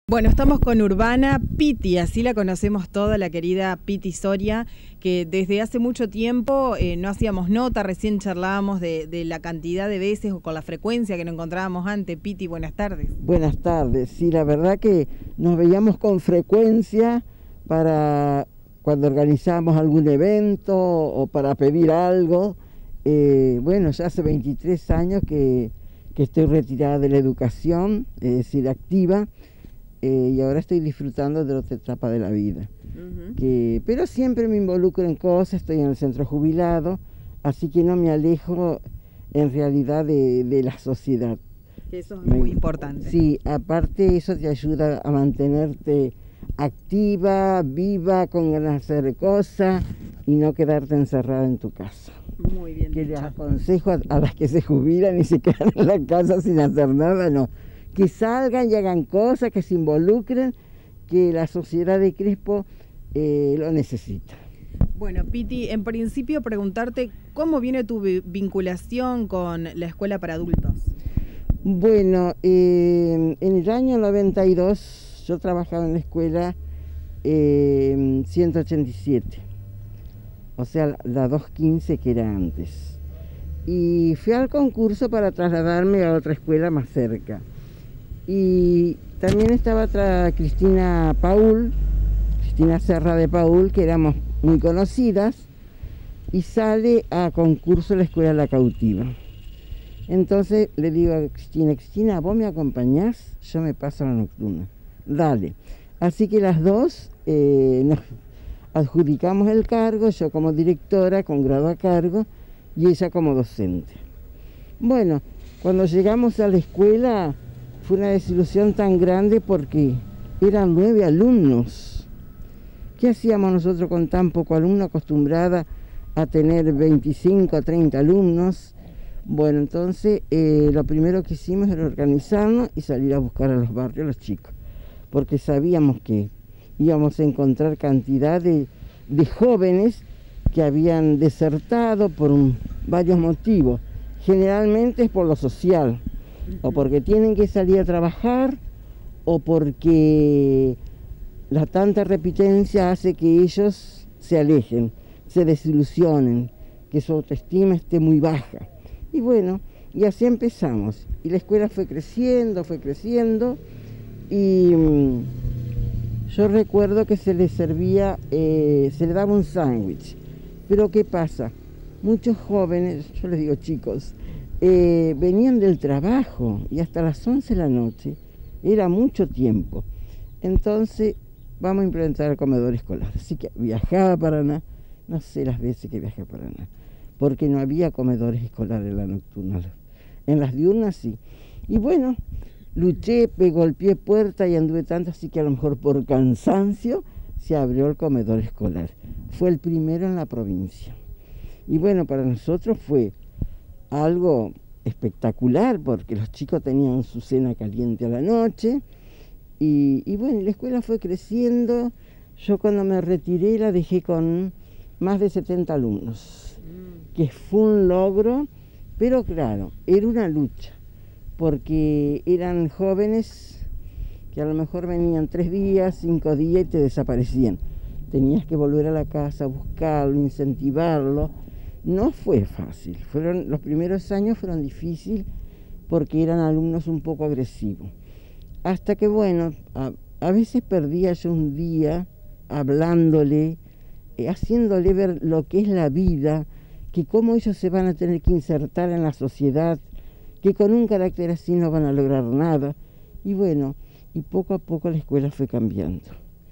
Bueno, estamos con Urbana Piti, así la conocemos toda, la querida Piti Soria, que desde hace mucho tiempo no hacíamos nota, recién charlábamos de la cantidad de veces o con la frecuencia que nos encontrábamos antes. Piti, buenas tardes. Buenas tardes, sí, la verdad que nos veíamos con frecuencia para cuando organizábamos algún evento o para pedir algo. Bueno, ya hace 23 años que estoy retirada de la educación, es decir, activa. Y ahora estoy disfrutando de otra etapa de la vida. Pero siempre me involucro en cosas, estoy en el centro jubilado, así que no me alejo en realidad de la sociedad. Eso es muy importante. Sí, aparte eso te ayuda a mantenerte activa, viva, con ganas de hacer cosas y no quedarte encerrada en tu casa. Muy bien. Que les aconsejo a las que se jubilan y se quedan en la casa sin hacer nada, no. Que salgan y hagan cosas, que se involucren, que la sociedad de Crespo lo necesita. Bueno, Piti, en principio preguntarte cómo viene tu vinculación con la escuela para adultos. Bueno, en el año 92 yo trabajaba en la escuela 187, o sea, la 215 que era antes. Y fui al concurso para trasladarme a otra escuela más cerca. Y también estaba Cristina Serra de Paul, que éramos muy conocidas, y sale a concurso la escuela La Cautiva. Entonces le digo a Cristina, ¿vos me acompañás? Yo me paso a la nocturna. Dale. Así que las dos nos adjudicamos el cargo, yo como directora con grado a cargo y ella como docente. Bueno, cuando llegamos a la escuela fue una desilusión tan grande porque eran 9 alumnos. ¿Qué hacíamos nosotros con tan poco alumno, acostumbrada a tener 25 a 30 alumnos? Bueno, entonces lo primero que hicimos era organizarnos y salir a buscar a los barrios, a los chicos, porque sabíamos que íbamos a encontrar cantidad de jóvenes que habían desertado por varios motivos. Generalmente es por lo social, o porque tienen que salir a trabajar, o porque la tanta repitencia hace que ellos se alejen, se desilusionen, que su autoestima esté muy baja. Y bueno, y así empezamos. Y la escuela fue creciendo, y yo recuerdo que se les servía, se les daba un sándwich. Pero ¿qué pasa? Muchos jóvenes, yo les digo chicos, venían del trabajo y hasta las 11 de la noche, era mucho tiempo. Entonces, vamos a implementar el comedor escolar. Así que viajaba a Paraná, no sé las veces que viajé a Paraná, porque no había comedores escolares en la nocturna. En las diurnas sí. Y bueno, luché, golpeé puerta y anduve tanto, así que a lo mejor por cansancio se abrió el comedor escolar. Fue el primero en la provincia. Y bueno, para nosotros fue algo espectacular porque los chicos tenían su cena caliente a la noche y bueno, la escuela fue creciendo. Yo cuando me retiré la dejé con más de 70 alumnos, que fue un logro, pero claro, era una lucha porque eran jóvenes que a lo mejor venían 3 días, 5 días y te desaparecían. Tenías que volver a la casa, buscarlo, incentivarlo. No fue fácil, los primeros años fueron difíciles porque eran alumnos un poco agresivos. Hasta que bueno, a veces perdía yo un día hablándole, haciéndole ver lo que es la vida, que cómo ellos se van a tener que insertar en la sociedad, que con un carácter así no van a lograr nada. Y bueno, y poco a poco la escuela fue cambiando.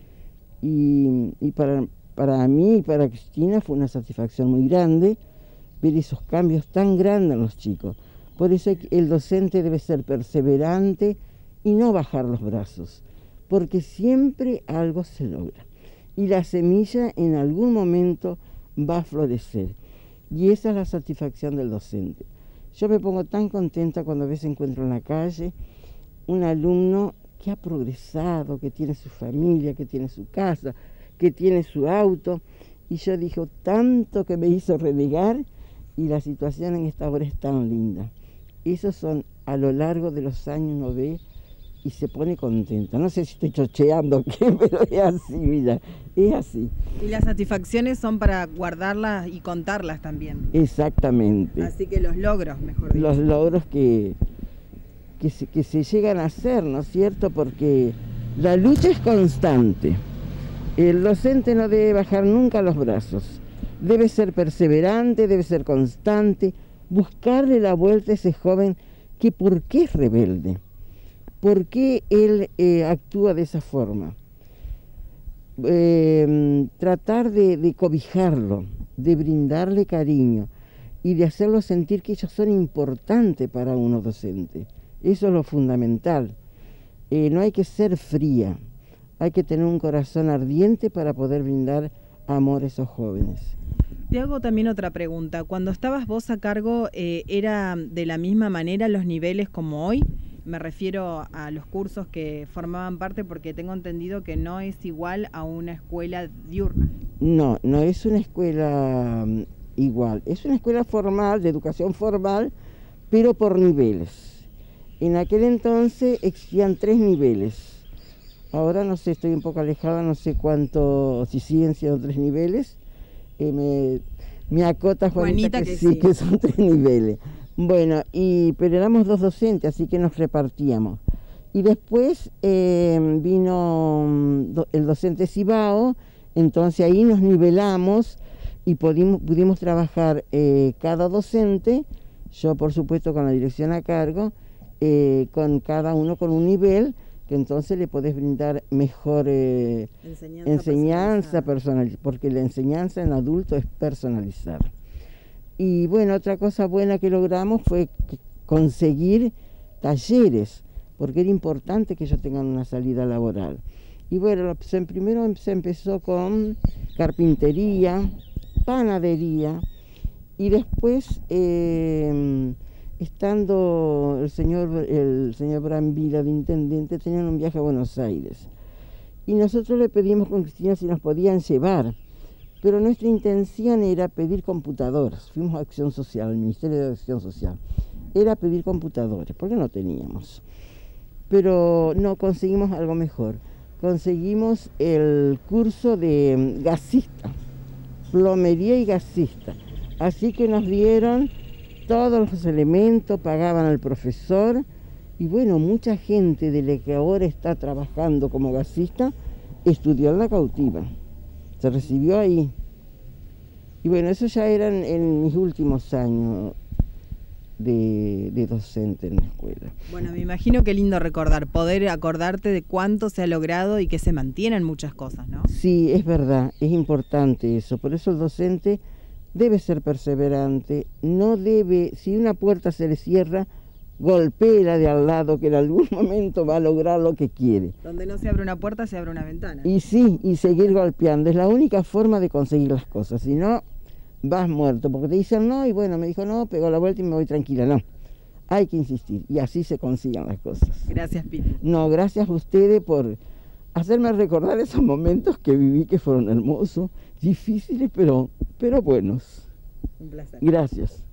Y para mí y para Cristina fue una satisfacción muy grande ver esos cambios tan grandes en los chicos. Por eso el docente debe ser perseverante y no bajar los brazos, porque siempre algo se logra. Y la semilla en algún momento va a florecer. Y esa es la satisfacción del docente. Yo me pongo tan contenta cuando a veces encuentro en la calle un alumno que ha progresado, que tiene su familia, que tiene su casa, que tiene su auto, y yo digo, tanto que me hizo renegar, y la situación en esta hora es tan linda. Esos son, a lo largo de los años, uno ve y se pone contenta. No sé si estoy chocheando o qué, pero es así, mira, es así. Y las satisfacciones son para guardarlas y contarlas también. Exactamente. Así que los logros, mejor dicho. Los logros que se llegan a hacer, ¿no es cierto? Porque la lucha es constante. El docente no debe bajar nunca los brazos. Debe ser perseverante, debe ser constante, buscarle la vuelta a ese joven que por qué es rebelde, por qué él actúa de esa forma. Tratar de cobijarlo, de brindarle cariño y de hacerlo sentir que ellos son importantes para uno docente. Eso es lo fundamental. No hay que ser fría, hay que tener un corazón ardiente para poder brindar amor a esos jóvenes. Te hago también otra pregunta. Cuando estabas vos a cargo, ¿era de la misma manera los niveles como hoy? Me refiero a los cursos que formaban parte, porque tengo entendido que no es igual a una escuela diurna. No, no es una escuela igual. Es una escuela formal, de educación formal, pero por niveles. En aquel entonces existían 3 niveles. Ahora no sé, estoy un poco alejada, no sé cuánto, si siguen siendo 3 niveles. Me acota Juanita que sí, que son 3 niveles. Bueno, pero éramos 2 docentes, así que nos repartíamos. Y después vino el docente Cibao, entonces ahí nos nivelamos y pudimos trabajar cada docente, yo por supuesto con la dirección a cargo, con cada uno con un nivel, que entonces le podés brindar mejor enseñanza personalizada, porque la enseñanza en adulto es personalizada. Y bueno, otra cosa buena que logramos fue conseguir talleres, porque era importante que ellos tengan una salida laboral. Y bueno, primero se empezó con carpintería, panadería, y después estando el señor Brambila de intendente, tenían un viaje a Buenos Aires. Y nosotros le pedimos con Cristina si nos podían llevar, pero nuestra intención era pedir computadores. Fuimos a Acción Social, al Ministerio de Acción Social. Era pedir computadores, porque no teníamos. Pero no, conseguimos algo mejor. Conseguimos el curso de gasista, plomería y gasista. Así que nos dieron todos los elementos, pagaban al profesor, y bueno, mucha gente de la que ahora está trabajando como gasista estudió en La Cautiva, se recibió ahí. Y bueno, eso ya eran en mis últimos años de docente en la escuela. Bueno, me imagino que lindo recordar, poder acordarte de cuánto se ha logrado y que se mantienen muchas cosas, ¿no? Sí, es verdad, es importante eso, por eso el docente debe ser perseverante, no debe, si una puerta se le cierra, golpee la de al lado, que en algún momento va a lograr lo que quiere. Donde no se abre una puerta, se abre una ventana. Y sí, y seguir golpeando, es la única forma de conseguir las cosas, si no, vas muerto, porque te dicen no, y bueno, me dijo no, pego la vuelta y me voy tranquila, no. Hay que insistir, y así se consiguen las cosas. Gracias, Piti. No, gracias a ustedes por hacerme recordar esos momentos que viví, que fueron hermosos, difíciles, pero buenos. Un placer. Gracias.